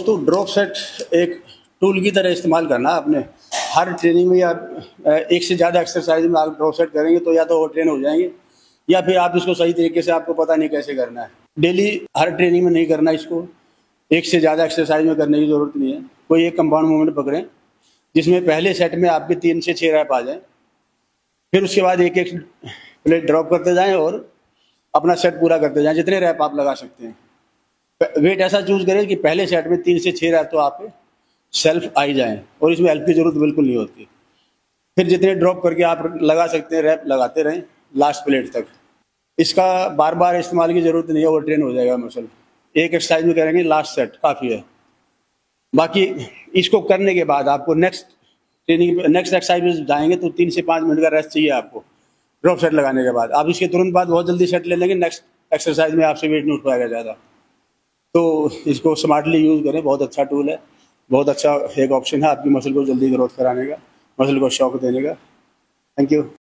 तो drop set एक tool की तरह इस्तेमाल करना आपने हर ट्रेनिंग में, या एक से ज़्यादा एक्सरसाइज में आप ड्रॉप सेट करेंगे तो या तो वो ट्रेन हो जाएंगे, या फिर आप इसको सही तरीके से, आपको पता नहीं कैसे करना है। डेली हर ट्रेनिंग में नहीं करना इसको, एक से ज़्यादा एक्सरसाइज में करने की ज़रूरत नहीं है। कोई एक कंपाउंड मूवमेंट पकड़ें जिसमें पहले सेट में आपके 3 से 6 रैप आ जाएं, फिर उसके बाद एक एक प्लेट ड्रॉप करते जाएं और अपना सेट पूरा करते जाएं, जितने रैप आप लगा सकते हैं। वेट ऐसा चूज करें कि पहले सेट में 3 से 6 रैप तो आप सेल्फ आ ही जाएं, और इसमें हेल्प की जरूरत बिल्कुल नहीं होती। फिर जितने ड्रॉप करके आप लगा सकते हैं रैप लगाते रहें लास्ट प्लेट तक। इसका बार बार इस्तेमाल की जरूरत नहीं है, ओवर ट्रेन हो जाएगा मसल। एक एक्सरसाइज में करेंगे, लास्ट सेट काफ़ी है। बाकी इसको करने के बाद आपको नेक्स्ट एक्सरसाइज में जाएंगे तो 3 से 5 मिनट का रेस्ट चाहिए आपको ड्रॉप सेट लगाने के बाद। आप इसके तुरंत बाद बहुत जल्दी सेट ले लेंगे, नेक्स्ट एक्सरसाइज में आपसे वेट नहीं उठ पाएगा ज़्यादा। तो इसको स्मार्टली यूज़ करें, बहुत अच्छा टूल है, बहुत अच्छा एक ऑप्शन है आपकी मसल को जल्दी ग्रोथ कराने का, मसल को शॉक देने का। Thank you.